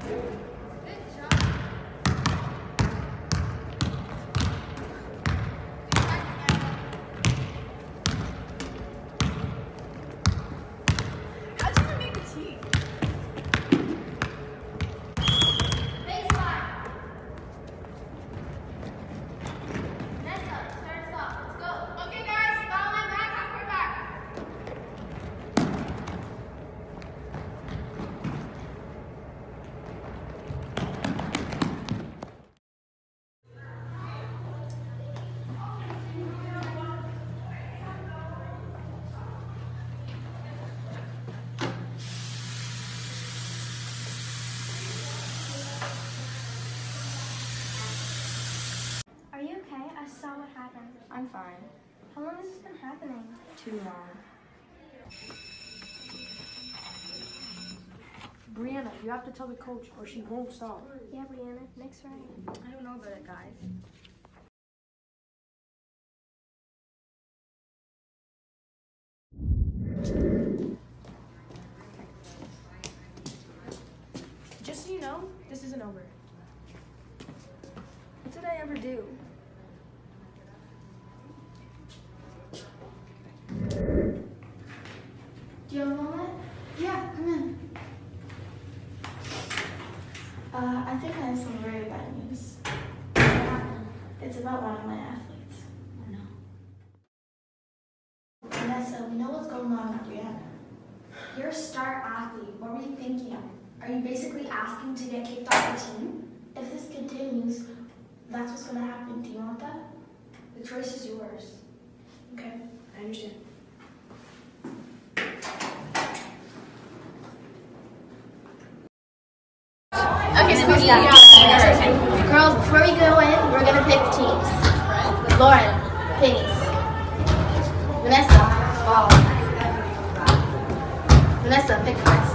Are you okay? I saw what happened. I'm fine. How long has this been happening? Too long. Brianna, you have to tell the coach or she won't stop. Yeah, Brianna. Nick's right. I don't know about it, guys. Just so you know, this isn't over. What did I ever do? Do you have a moment? Yeah, come in. I think I have some very bad news. What happened? It's about one of my athletes. Oh no. Vanessa, we know what's going on with Brianna. You're a star athlete. What were you thinking? Are you basically asking to get kicked off the team? If this continues, that's what's going to happen. Do you want that? The choice is yours. Okay. I understand. Okay, so girls, before we go in, we're going to pick teams. Lauren, pennies. Vanessa, ball. Vanessa, pick cards.